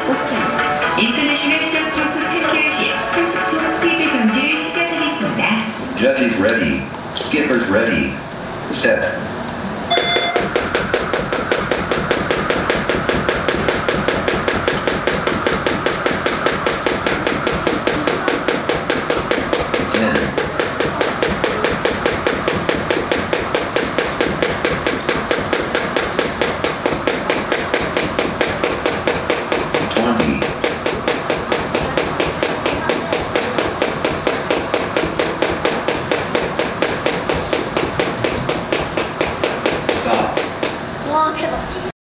오픈. 인터내셔널 점프로프 챔피언십 30초 스피드 경기를 시작하겠습니다. Judges ready. Skippers ready. Set.